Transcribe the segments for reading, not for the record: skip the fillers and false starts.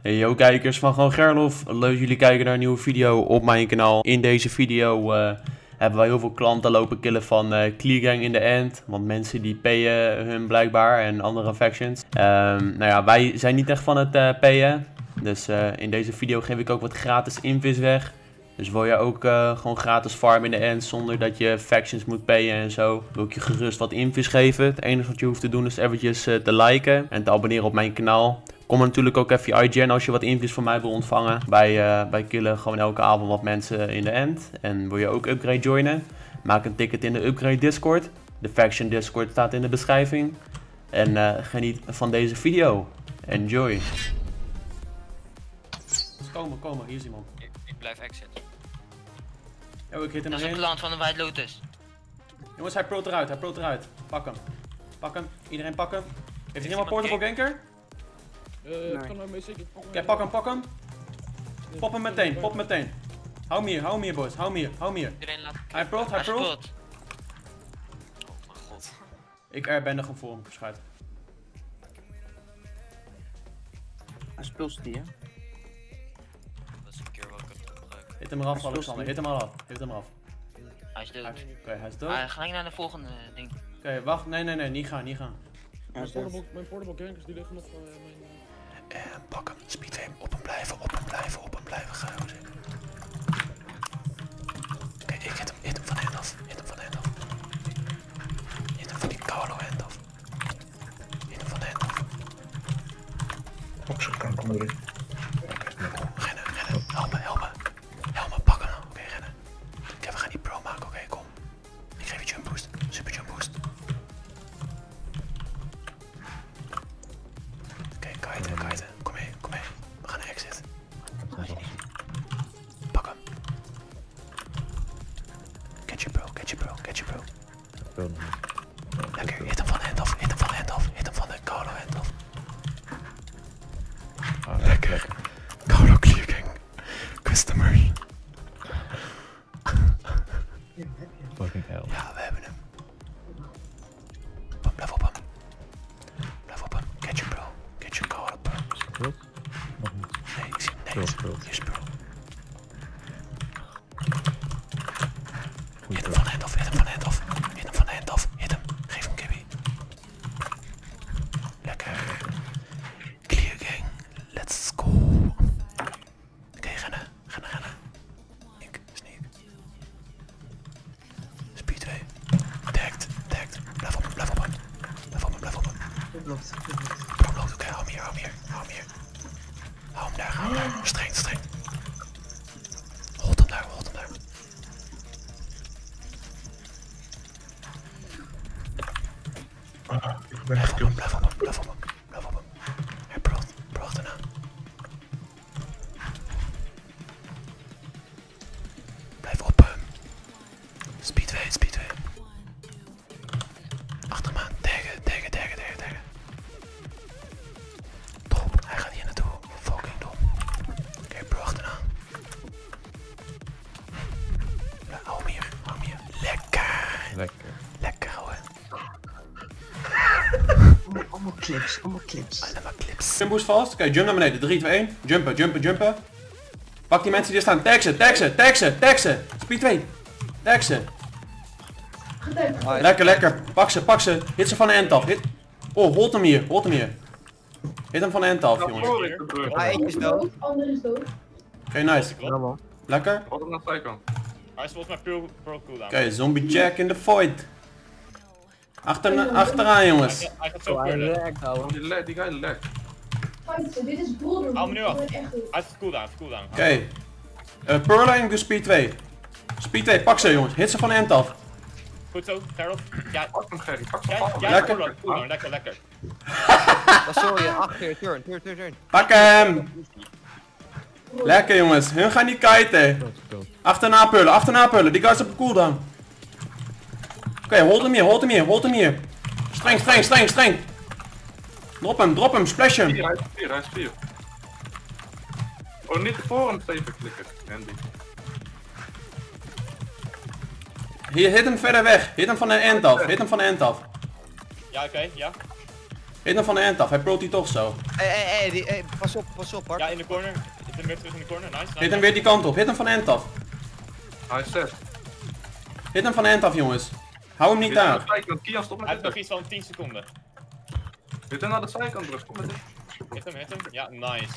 Hey yo kijkers van Gewoon Gerlof, leuk dat jullie kijken naar een nieuwe video op mijn kanaal. In deze video hebben wij heel veel klanten lopen killen van Cleargang in de end. Want mensen die payen hun blijkbaar en andere factions. Nou ja, wij zijn niet echt van het payen. Dus in deze video geef ik ook wat gratis invis weg. Dus wil je ook gewoon gratis farmen in de end zonder dat je factions moet payen en zo, wil ik je gerust wat invis geven. Het enige wat je hoeft te doen is eventjes te liken en te abonneren op mijn kanaal. Kom natuurlijk ook even je IGN als je wat invis van mij wil ontvangen. Wij killen gewoon elke avond wat mensen in de end. En wil je ook upgrade joinen? Maak een ticket in de upgrade Discord. De faction Discord staat in de beschrijving. En geniet van deze video. Enjoy. Komen, hier is iemand. Ik blijf exit. Oh, ik hit hem Dat is een erin. klant van de White Lotus. Jongens, hij proot eruit, Pak hem. Iedereen pakken. Heeft er iemand portable ganker? Nee. Kan nou mee zeker. Oké, pak hem. Pop hem meteen. Hou hem hier boys, hou hem hier. Iedereen laat Hij proot. Oh mijn god. Ik airbandig hem voor hem, verschuit. Hij speelt die, hè? Dat is een keer wat ik kan gebruiken. Hit hem eraf, Alexander, hit hem eraf. Hij is dood. Oké, hij is dood. Ah, gelijk naar de volgende ding. Oké, wacht, nee, niet gaan. Ja, Mijn portable gankers die liggen nog van mijn... Pak hem, speedway, op hem blijven, ga je Oké, ik hit hem van hand af, Hit hem van die koude hand af. Op zijn kant, kom erin. Rennen, help me, pak hem nou. Oké, rennen. Oké, we gaan die pro maken, oké, kom. Ik geef je jump boost, super jump boost. Oké, kiten, kom mee. We gaan naar exit. Pak hem. Catch you bro. Lekker, hit hem van de hand af, hit hem van de koude hand af. Lekker. Koude Cleargang. Customer. Fucking hell. Ja, we hebben hem. Blijf op hem. Catch you bro. Catch you koude bro. Speelt? Nog niet. Nee, ik zie hem. Nee, Speelt. hier is bro. Goed, Hit hem van de hand af. Hit hem. Geef hem kibby. Lekker. Cleargang. Let's go. Oké, rennen. Sneak. Speedway. Tagged. Blijf op hem. Bro, loopt. Oké, hou hem hier. Hou hem daar. Streng. Hold hem daar. Ik ben gekild. Blijf op hem. Hij pro achterna. Blijf op hem. Speedway. Achter hem aan. Taggen. Top, hij gaat hier naartoe. Fucking dom. Oké, pro achterna. Ja, hou hem hier. Lekker houden. Allemaal clips. Allemaal clips. Jump boost vast. Oké, jump naar beneden. 3, 2, 1. Jumpen. Pak die mensen die er staan. Tag ze. Speed 2. Tag ze. Lekker. Pak ze. Hit ze van de end af. Oh, hold hem hier. Hit hem van de end af, jongens. Eentje is dood. Ander is dood. Oké, nice. Allemaal. Lekker. Wat op de zijkant. Hij is volgens mij pro cooldown. Oké, zombie jack in the void. Achteraan, jongens. Hij gaat zo Hij curlen. werkt, ouwe. Die guy lekt. Fight, dit is broeder. Hou me nu af. Ik ben echt goed. Hij is cooldown. Oké. Pearline, doe speed 2. Speed 2, pak ze, jongens. Hit ze van de end af. Goed zo, Gerald. Ja, Pak hem, Gerry. Pak jij hem. Lekker. cooldown. Lekker. Sorry, achter, turn. Pak hem. Lekker, jongens. Hun gaan niet kiten. Achterna pullen. Die guy is op de cooldown. Oké, hold hem hier. Streng. Drop hem, splash hem. Hij is 4. Oh, niet voor een even klikken, Andy. Hier, hit hem verder weg. Hit hem van de end af. Ja, oké, ja. Hit hem van de end af, hij prolt die toch zo. Hey, pas op, Bart. Ja, in de corner. Zit hem weer terug in de corner. Nice. Hit hem weer die kant op, hit hem van de end af. Hij is 6. Hit hem van de end af, jongens. Hou hem niet daar. Kian, stop Hij met heeft nog dit. iets van 10 seconden. Hit hem naar de zijkant, bro. Kom met dit. Hit hem. Ja, nice.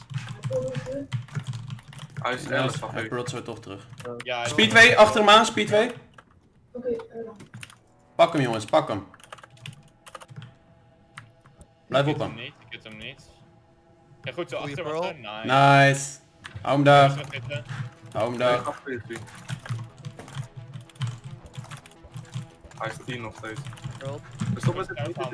Hij is Ja, 11, hij prolt zo toch terug. Ja, Speed 2, achter hem aan, speed 2. Oké, Pak hem jongens, pak hem. Blijf op hem. Ik hit hem niet. Ja, goed zo, Goeie achter, pearl. Nice. Nice. Hou hem daar. Terug hitten. Hou hem Hij daar. is 10 nog steeds. Pearl. Stop met dit.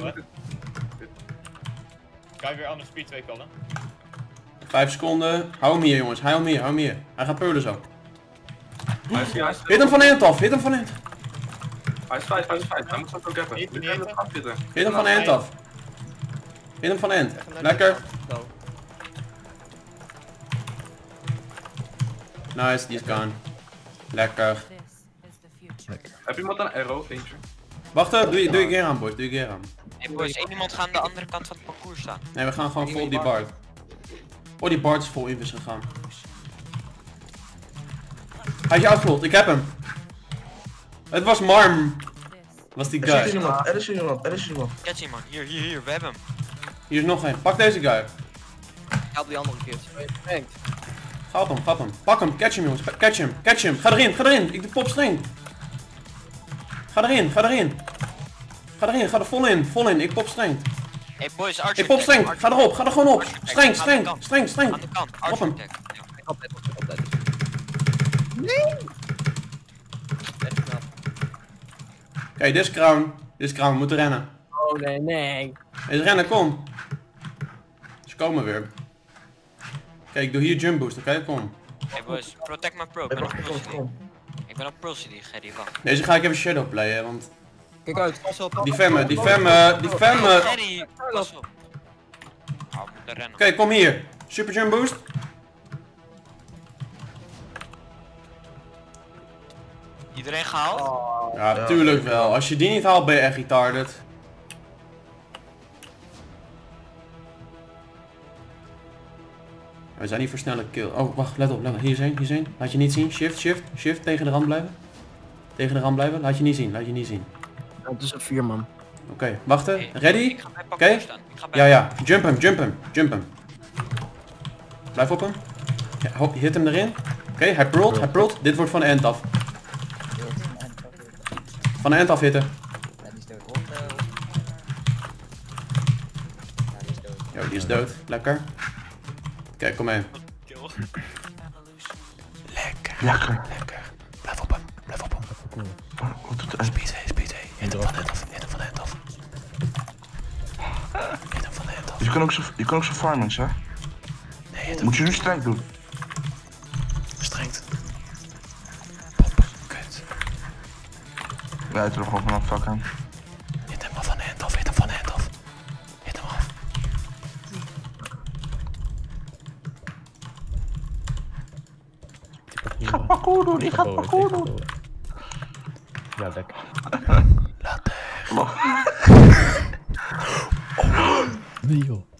Kan je weer andere speed 2 kallen? 5 seconden. Hou hem hier jongens, hou hem hier. Hij gaat peulen zo. Hij is Hit hem van de end af, hit hem van de end. Hij is 5. Hij moet zo ook hebben. Niet Dit eten. is het afzitten. Hit hem van de end af. Hit hem van de end. Leg hem naar Lekker. de- Zo. Nice, die is gone. Lekker. Heb iemand een arrow? Eentje. Wacht, doe je keer aan boys, doe je keer aan. Hey boys, één iemand gaat aan de andere kant van het parcours staan. Nee, we gaan gewoon vol op die Bart. Oh, die Bart is vol invis gegaan. Hij is je uitgelold, ik heb hem. Het was Marm. Was die Er is guy. iemand, er is iemand. Catch him man, hier, we hebben hem. Hier is nog één. Pak deze guy. Help die andere keer. Thanks. Gaat hem. Pak hem, catch hem jongens. Catch hem. Ga erin. Ik doe popstring. Ga erin. Ga er vol in. Ik popstring. Hey boys, Archer. Ik popstring. Ga erop, ga er gewoon op. Streng. Aan de kant, Op Archer hem. tag. Op dat. Nee! Dat is knap. Kijk, dit is Crown. We moeten rennen. Oh nee. Eens rennen, kom. Ze komen weer. Kijk, ik doe hier jump boost, oké? Kom. Hey boys, protect my pro. Ik ben op Pro City. Ik ben op Pro City, Gerry, wacht. Deze ga ik even shadow playen, want Kijk uit, pas op. die femmen. Gerry, pas op. Oh, we moeten rennen. Oké, kom hier. Super jump boost. Iedereen gehaald? Ja, tuurlijk wel. Als je die niet haalt, ben je echt retarded. We zijn niet versnellen kill. Oh, wacht, let op. Hier zijn. Laat je niet zien. Shift. Tegen de rand blijven. Laat je niet zien. Het is een 4 man. Oké, wachten. Hey, Ready? Ik ga bij parcours staan. Ik ga bij Ja. Jump hem. Blijf op hem. Ja, hit hem erin. Oké, hij prolt. Dit wordt van de end af. Van de end af hitten. Jo, die is dood. Lekker. Kijk, kom mee. Lekker. Blijf op hem. Wat doet hij? Speed 2. Hit hem van de end af. Je kan ook zo farmen, hè? Nee, Moet je nu streng doen. strengt. Pop. Kut. Ja, hij er gewoon vanaf vak aan. Hit hem van de end af. Hit hem af. Ik ga parcours doen. Ja, lekker. Later. Nee joh.